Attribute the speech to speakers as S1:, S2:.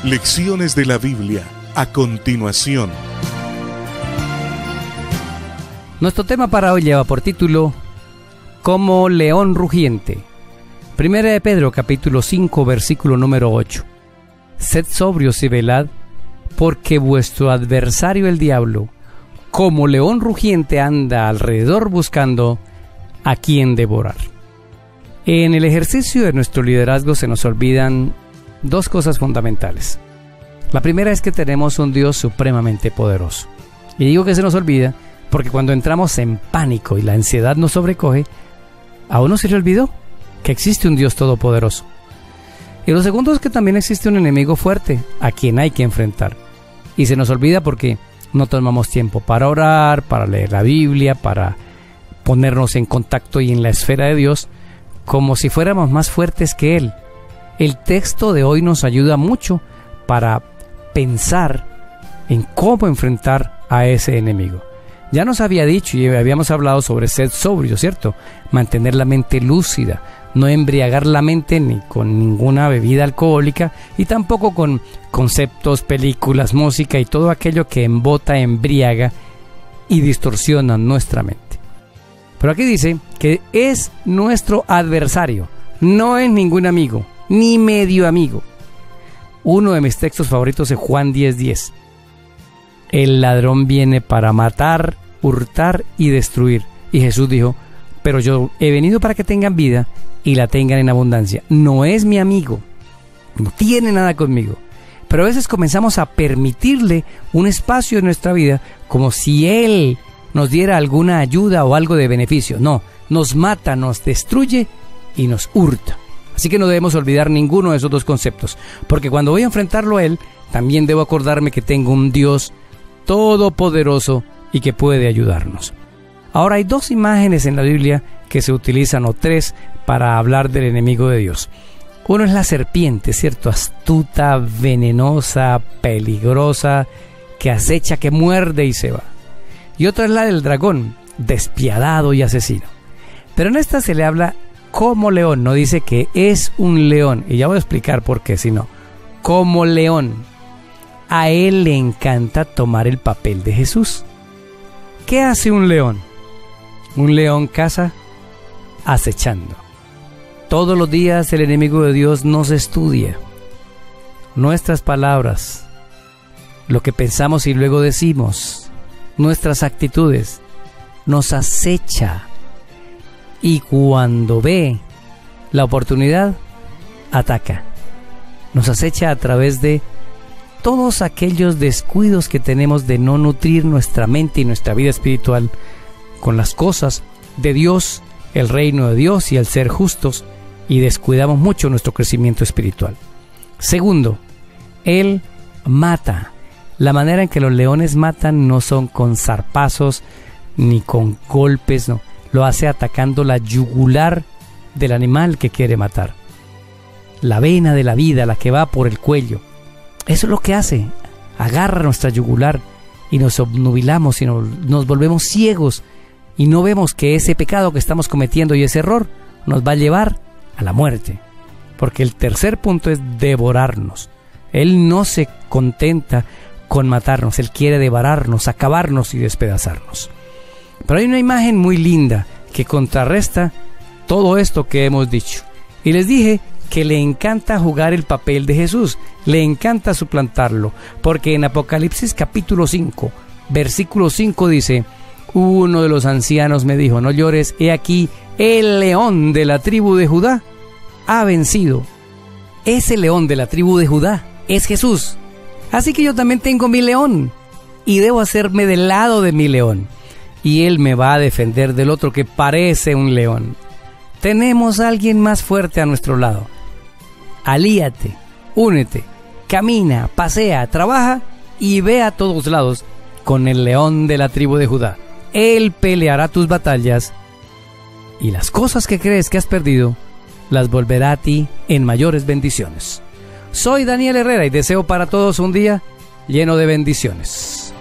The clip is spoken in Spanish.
S1: Lecciones de la Biblia, a continuación.
S2: Nuestro tema para hoy lleva por título Como león rugiente. Primera de Pedro, capítulo 5, versículo número 8. Sed sobrios y velad, porque vuestro adversario el diablo, como león rugiente, anda alrededor buscando a quien devorar. En el ejercicio de nuestro liderazgo se nos olvidan dos cosas fundamentales. La primera es que tenemos un Dios supremamente poderoso. Y digo que se nos olvida porque cuando entramos en pánico y la ansiedad nos sobrecoge, a uno se le olvidó que existe un Dios todopoderoso. Y lo segundo es que también existe un enemigo fuerte a quien hay que enfrentar. Y se nos olvida porque no tomamos tiempo para orar, para leer la Biblia, para ponernos en contacto y en la esfera de Dios, como si fuéramos más fuertes que Él. El texto de hoy nos ayuda mucho para pensar en cómo enfrentar a ese enemigo. Ya nos había dicho y habíamos hablado sobre ser sobrio, ¿cierto? Mantener la mente lúcida, no embriagar la mente ni con ninguna bebida alcohólica y tampoco con conceptos, películas, música y todo aquello que embota, embriaga y distorsiona nuestra mente. Pero aquí dice que es nuestro adversario, no es ningún amigo, ni medio amigo. Uno de mis textos favoritos es Juan 10:10. El ladrón viene para matar, hurtar y destruir. Y Jesús dijo, pero yo he venido para que tengan vida y la tengan en abundancia. No es mi amigo, no tiene nada conmigo. Pero a veces comenzamos a permitirle un espacio en nuestra vida como si Él nos diera alguna ayuda o algo de beneficio. No, nos mata, nos destruye y nos hurta. Así que no debemos olvidar ninguno de esos dos conceptos, porque cuando voy a enfrentarlo a Él, también debo acordarme que tengo un Dios todopoderoso y que puede ayudarnos. Ahora hay dos imágenes en la Biblia que se utilizan, o tres, para hablar del enemigo de Dios. Uno es la serpiente, ¿cierto? Astuta, venenosa, peligrosa, que acecha, que muerde y se va. Y otra es la del dragón, despiadado y asesino. Pero en esta se le habla como león, no dice que es un león. Y ya voy a explicar por qué, sino como león. A él le encanta tomar el papel de Jesús. ¿Qué hace un león? Un león caza acechando. Todos los días el enemigo de Dios nos estudia. Nuestras palabras, lo que pensamos y luego decimos, nuestras actitudes, nos acecha. Y cuando ve la oportunidad, ataca. Nos acecha a través de todos aquellos descuidos que tenemos de no nutrir nuestra mente y nuestra vida espiritual con las cosas de Dios, el reino de Dios y el ser justos, y descuidamos mucho nuestro crecimiento espiritual. Segundo, Él mata. La manera en que los leones matan no son con zarpazos ni con golpes, no. Lo hace atacando la yugular del animal que quiere matar. La vena de la vida, la que va por el cuello. Eso es lo que hace. Agarra nuestra yugular y nos obnubilamos y nos volvemos ciegos y no vemos que ese pecado que estamos cometiendo y ese error nos va a llevar a la muerte. Porque el tercer punto es devorarnos. Él no se contenta con matarnos, Él quiere devorarnos, acabarnos y despedazarnos. Pero hay una imagen muy linda que contrarresta todo esto que hemos dicho. Y les dije que le encanta jugar el papel de Jesús, le encanta suplantarlo, porque en Apocalipsis capítulo 5, versículo 5 dice, uno de los ancianos me dijo, no llores, he aquí, el león de la tribu de Judá ha vencido. Ese león de la tribu de Judá es Jesús. Así que yo también tengo mi león y debo hacerme del lado de mi león. Y Él me va a defender del otro que parece un león. Tenemos a alguien más fuerte a nuestro lado. Alíate, únete, camina, pasea, trabaja y ve a todos lados con el león de la tribu de Judá. Él peleará tus batallas y las cosas que crees que has perdido las volverá a ti en mayores bendiciones. Soy Daniel Herrera y deseo para todos un día lleno de bendiciones.